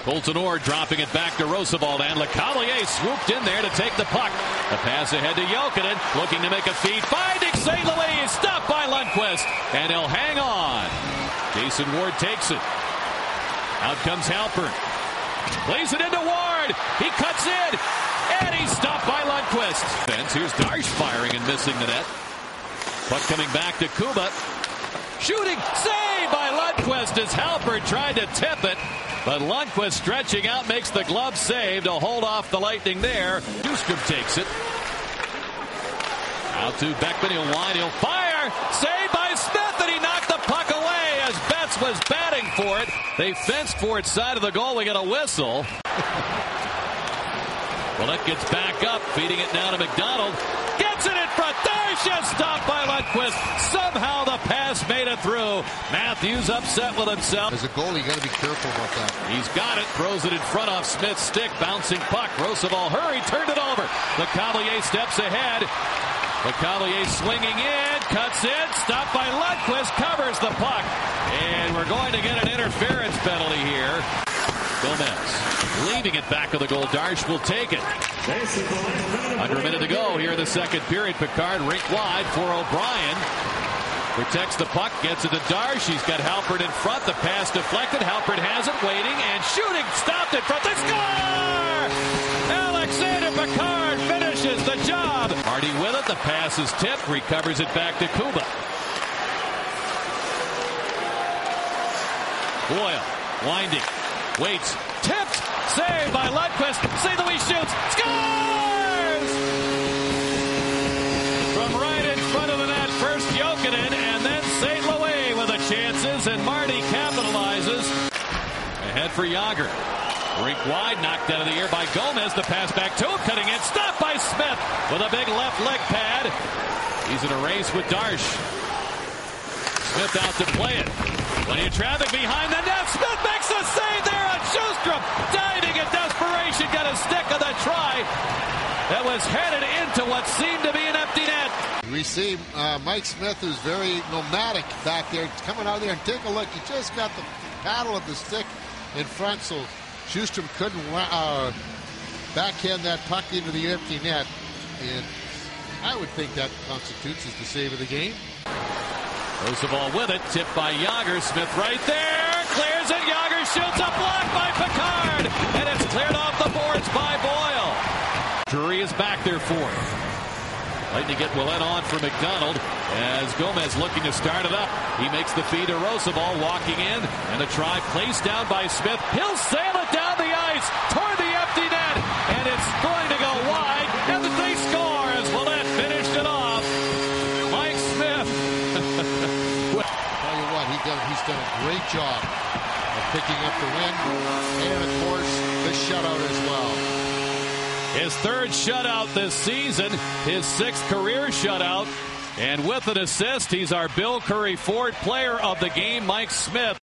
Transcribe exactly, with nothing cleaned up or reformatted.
Colton Orr dropping it back to Roosevelt, and LeCavalier swooped in there to take the puck. The pass ahead to Jokinen, looking to make a feed, finding Saint Louis, stopped by Lundqvist, and he'll hang on. Jason Ward takes it. Out comes Halpern. Plays it into Ward. He cuts in, and he's stopped by Lundqvist. Here's Darsh firing and missing the net. Puck coming back to Kuba. Shooting, save by Lundqvist as Halpern tried to tip it. But Lundqvist stretching out makes the glove save to hold off the Lightning there. Newstrom takes it. Out to Beckman, he'll line, he'll fire. Saved by Smith, and he knocked the puck away as Betts was batting for it. They fenced for its side of the goal. We get a whistle. Willett gets back up, feeding it now to McDonald. Gets it in front. Darsh stopped by Lundqvist. Somehow the pass made it through. Matthews upset with himself. As a goalie, you got to be careful about that. He's got it. Throws it in front off Smith's stick. Bouncing puck. Roosevelt, hurry, turned it over. LeCavalier steps ahead. LeCavalier swinging in. Cuts in. Stopped by Lundqvist. Covers the puck. And we're going to get an interference penalty here. Gomez leaving it back of the goal. Darsh will take it. Under a minute to go here in the second period. Picard rink wide for O'Brien. Protects the puck. Gets it to Darsh. He's got Halpern in front. The pass deflected. Halpern has it. Waiting and shooting. Stopped in front. They score! Alexander Picard finishes the job. Hardy with it. The pass is tipped. Recovers it back to Kuba. Boyle winding. Waits. Tipped. Saved by Lundqvist. Saint Louis shoots. Scores! From right in front of the net. First Jokinen and then Saint Louis with the chances. And Marty capitalizes. Ahead for Jágr. Rink wide. Knocked out of the air by Gomez. The pass back to him. Cutting in. Stopped by Smith with a big left leg pad. He's in a race with Darsh. Smith out to play it. Plenty of traffic behind the net. Smith makes a save there on Sjöström. Diving in desperation. Got a stick on the try. That was headed into what seemed to be an empty net. We see uh, Mike Smith, who's very nomadic back there, coming out there and take a look. He just got the paddle of the stick in front, so Sjöström couldn't uh, backhand that puck into the empty net. And I would think that constitutes as the save of the game. Roosevelt with it, tipped by Jágr. Smith right there, clears it. Jágr shoots a block by Picard, and it's cleared off the boards by Boyle. Drury is back there for it. Lightning get Willett on for McDonald as Gomez looking to start it up. He makes the feed to Roosevelt, walking in, and a try placed down by Smith. He'll sail it down the ice toward the empty net, and it's going to go wide, and they score as Willett finished it off. Mike Smith. Tell you what, he done, he's done a great job of picking up the win, and of course the shutout as well. His third shutout this season, his sixth career shutout, and with an assist, he's our Bill Curry Ford Player of the Game, Mike Smith.